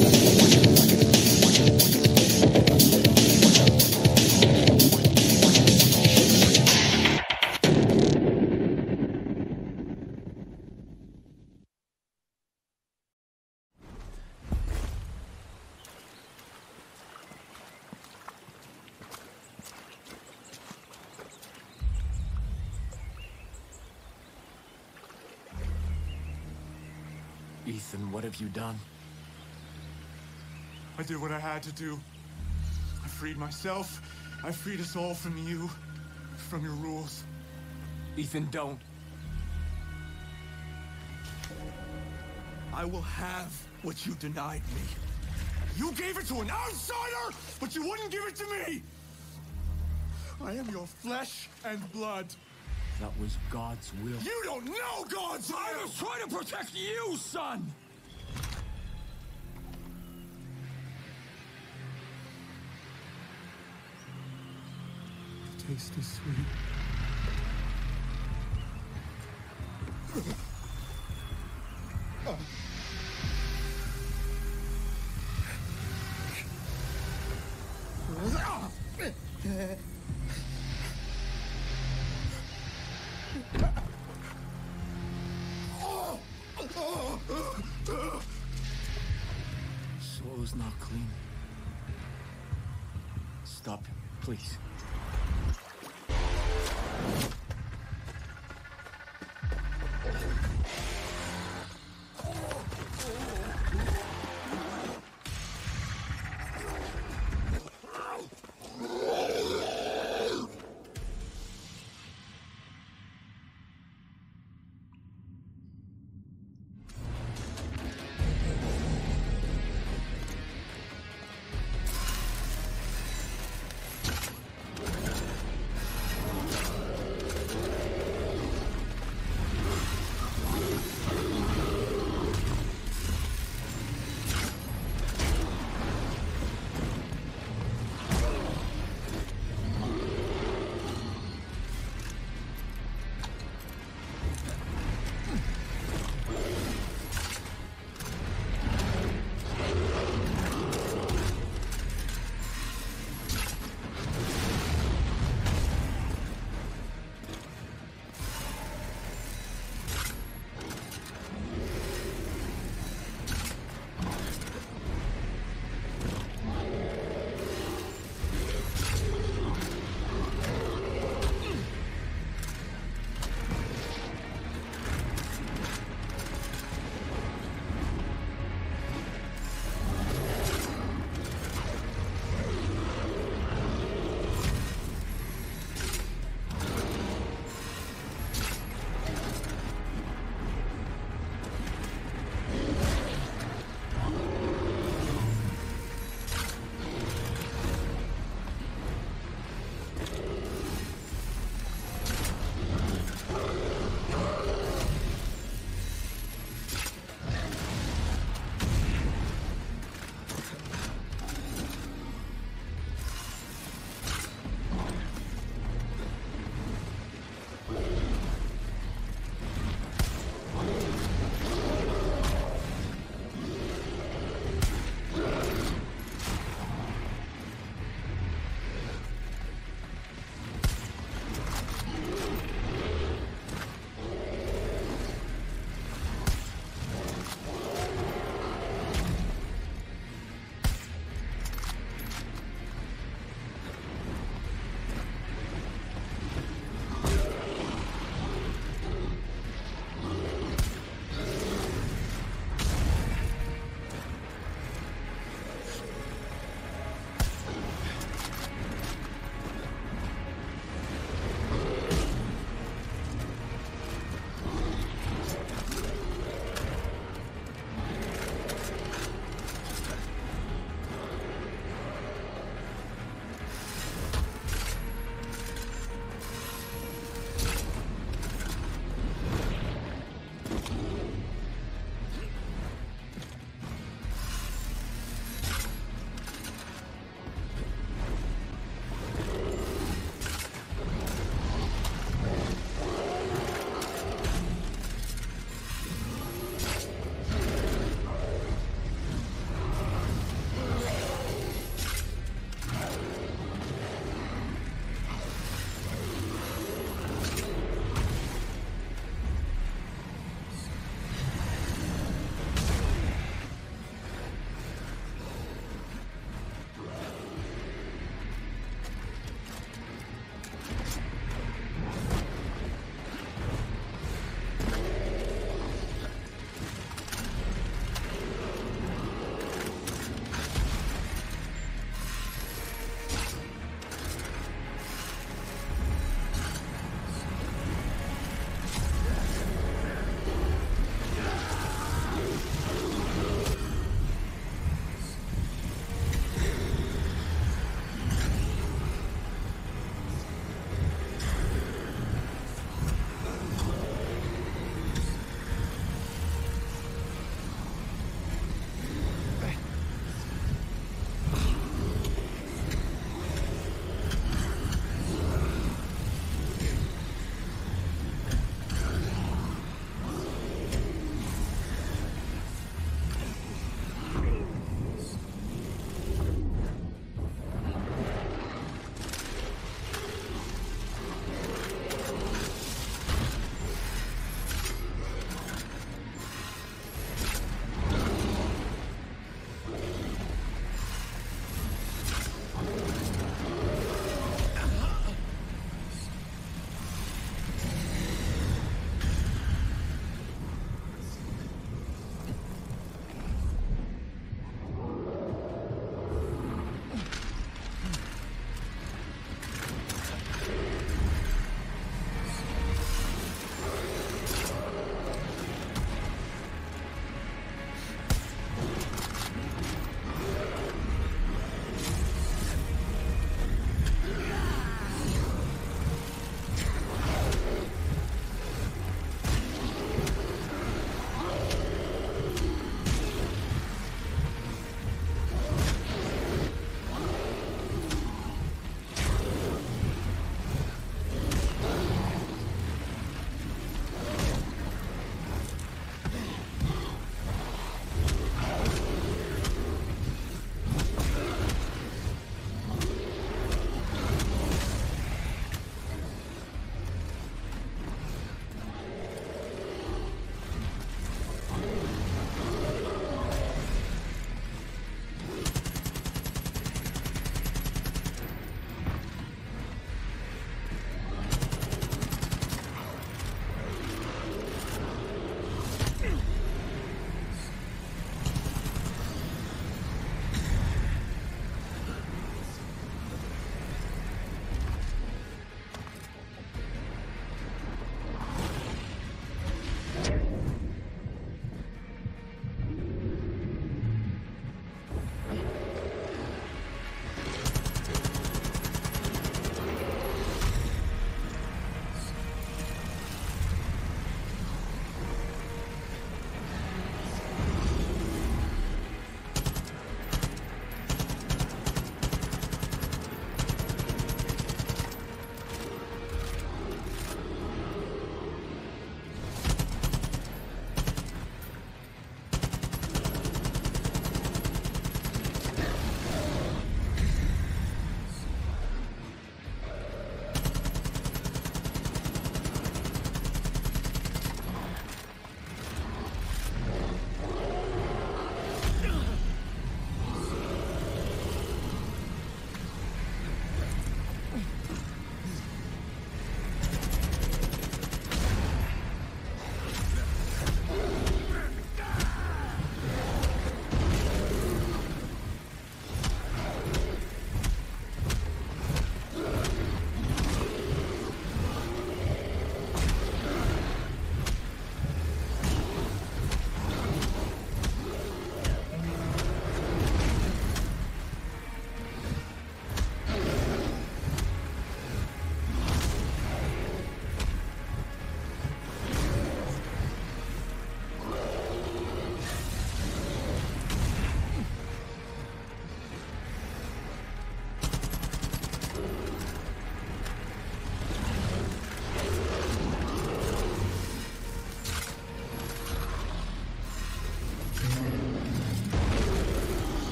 Ethan, what have you done? I did what I had to do. I freed myself. I freed us all from you. From your rules. Ethan, don't. I will have what you denied me. You gave it to an outsider, but you wouldn't give it to me! I am your flesh and blood. That was God's will. You don't know God's will! I was trying to protect you, son! The taste is sweet. Soil's not clean. Stop him, please.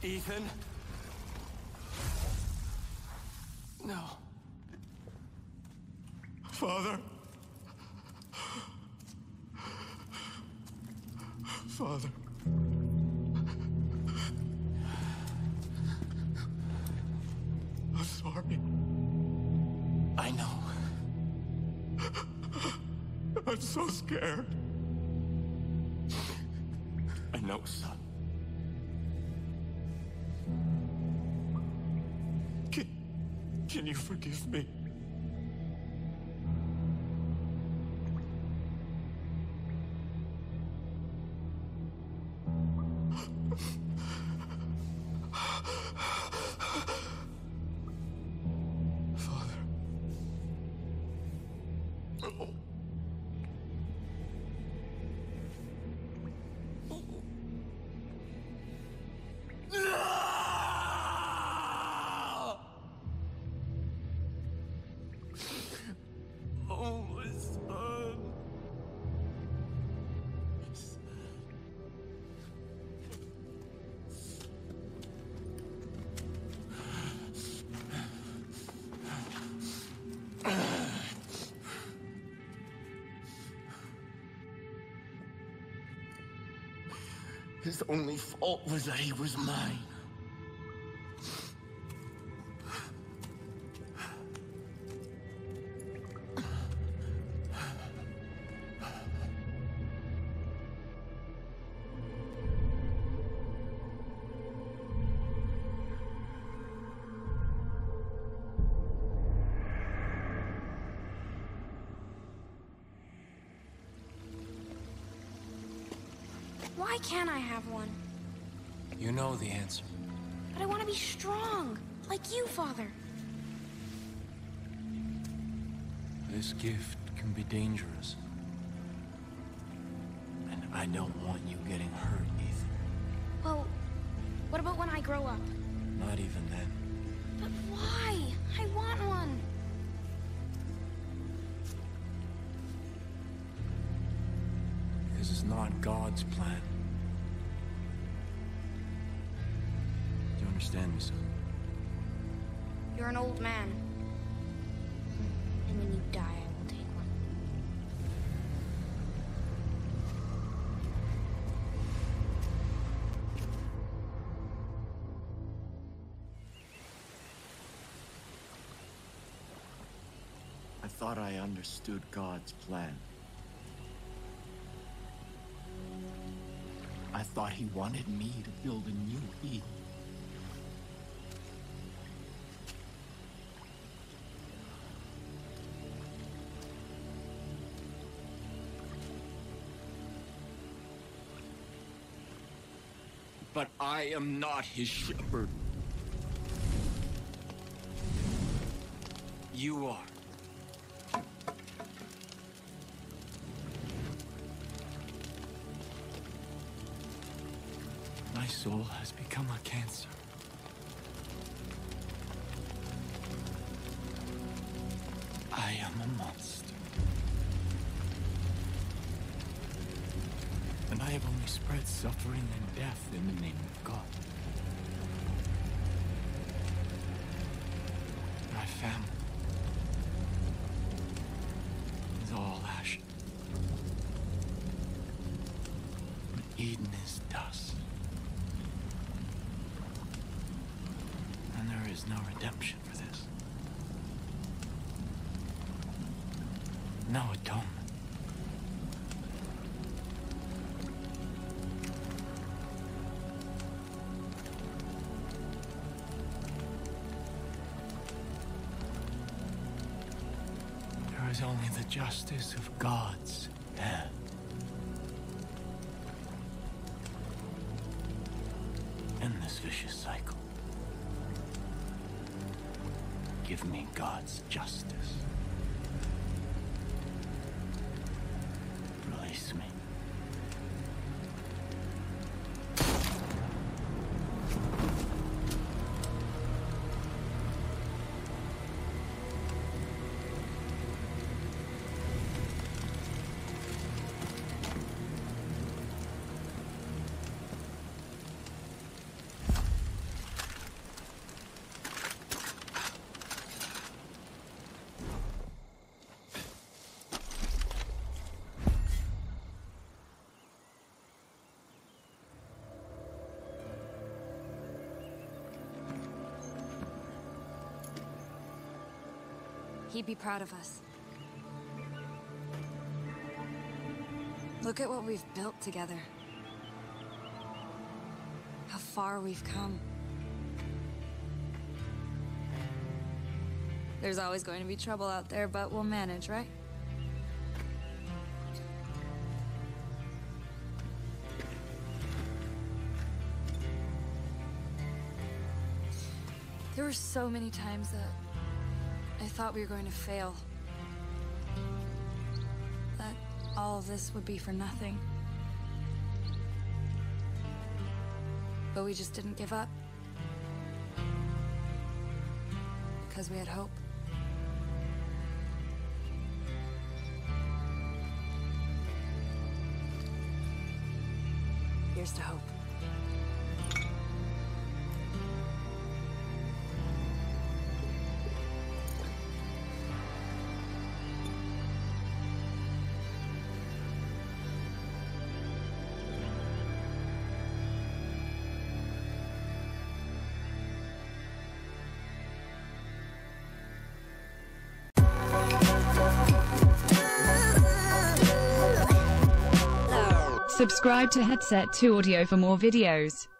Ethan? No. Father? Father? I'm sorry. I know. I'm so scared. I know, son. Can you forgive me? Father. Oh, my son. His only fault was that he was mine. Why can't I have one? You know the answer. But I want to be strong, like you, Father. This gift can be dangerous. And I don't want you getting hurt, Ethan. Well, what about when I grow up? Not even then. But why? I want one. Because it's not God's plan. Do you understand me, son? You're an old man. And when you die, I will take one. I thought I understood God's plan. I thought he wanted me to build a new Eden. But I am not his shepherd. You are. My soul has become a cancer. I am a monster. And I have only spread suffering and death in the name of God. My family is all ash. But Eden is dust. And there is no redemption for this. No atonement. There is only the justice of God's hand. In this vicious cycle. Give me God's justice. Release me. He'd be proud of us. Look at what we've built together. How far we've come. There's always going to be trouble out there, but we'll manage, right? There were so many times that I thought we were going to fail. That all of this would be for nothing. But we just didn't give up. Because we had hope. Here's to hope. Subscribe to Headset 2 Audio for more videos.